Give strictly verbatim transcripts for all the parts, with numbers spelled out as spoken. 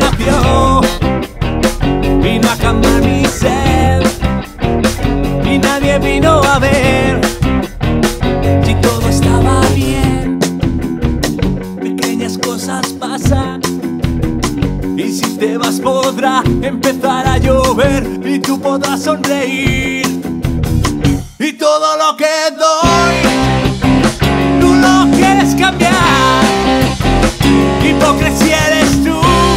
nació, vino a cambiar mi ser y nadie vino a ver si todo estaba bien. Pequeñas cosas pasan y si te vas podrá empezar a llover y tú podrás sonreír. Y todo lo que doy tú lo quieres cambiar. Hipocresía eres tú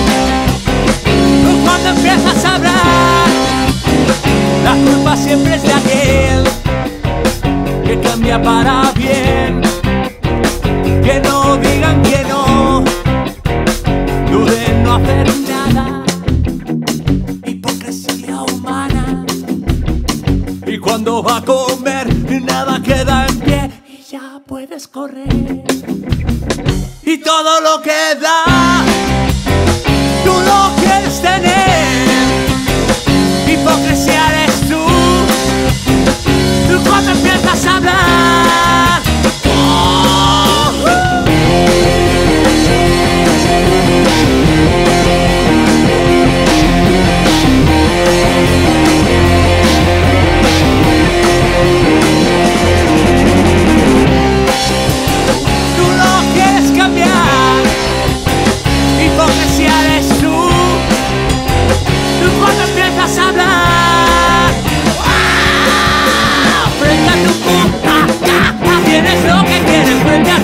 cuando empiezas a hablar. La culpa siempre es de aquel que cambia para bien. Que no digan que no, duden no hacer nada. Hipocresía humana. Y cuando va a comer nada queda en pie y ya puedes correr. Y todo lo que da tú lo quieres tener. Hipocresía eres tú, tú cuando empiezas a hablar. Oh, uh. Tú lo quieres cambiar. Hipocresía eres tú, tú cuando empiezas a hablar. ¡Wow! Frente a tu puta, tienes lo que quieres frente a